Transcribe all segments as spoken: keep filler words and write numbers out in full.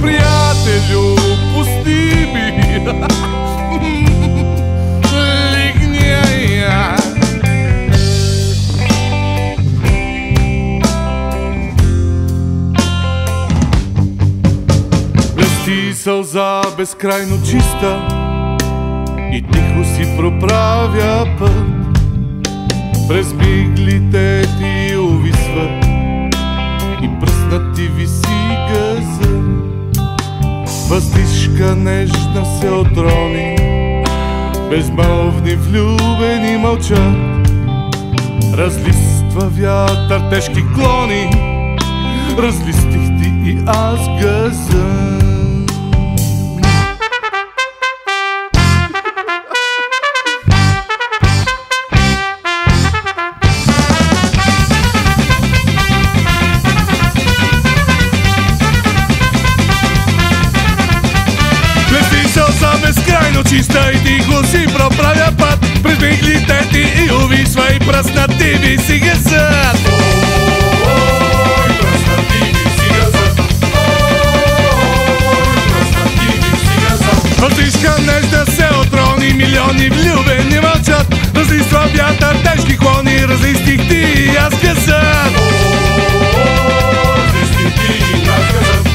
приятелю, пусти ми. Лигняя. Блести сълза безкрайно чиста и тихо си проправя път. През миглите ти увисва и пръснат ти виси газа. Въздишка нежна се отрони, безмълвни влюбени мълчат. Разлиства вятър тежки клони, разлистих ти и аз газа. Безкрайно чиста и тихо си проправя път. През миглите ти и увисва и пръснат ти виси газът. Ой, пръснат ти виси газът. Ой, пръснат ти виси газът. Въздишка нежна се отрони, милиони влюбени мълчат. Разлиства вятър тежки клони, разлистих ти и аз газът. Разлистих ти и аз газът.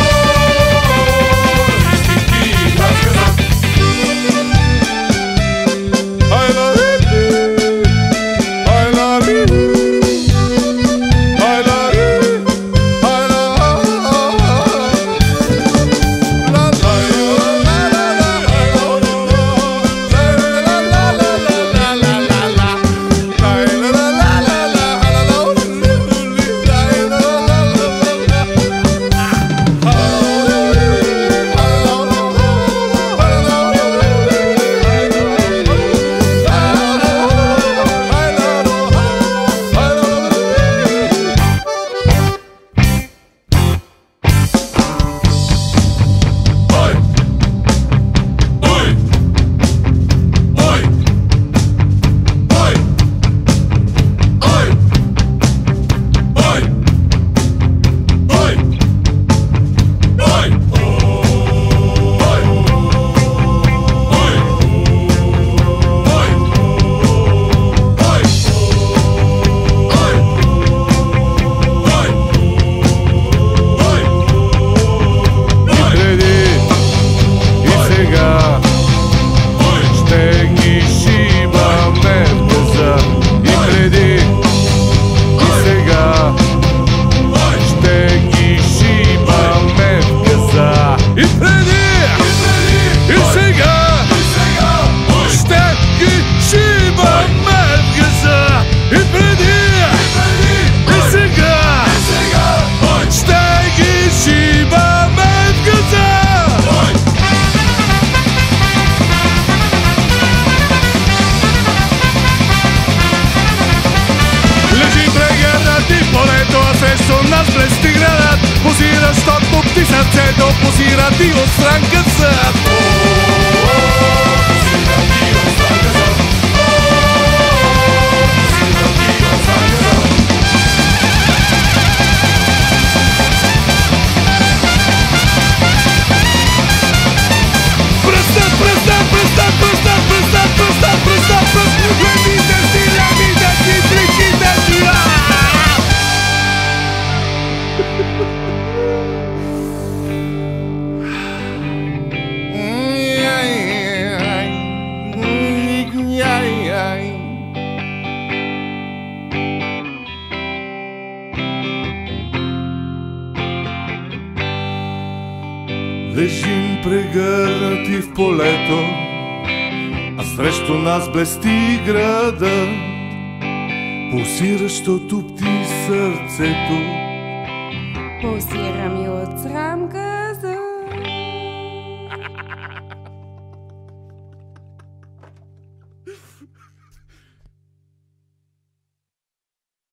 Позиращото ти сърцето позира ти от стран газът. Пръстът, пръстът, пръстът, пръстът, пръстът, пръстът, пръстът, пръстът, гледите си, лямите си, тричите си. Лежим прегърнати в полето, а срещу нас блести градът. Пулсиращо тупти сърцето, пулсира ми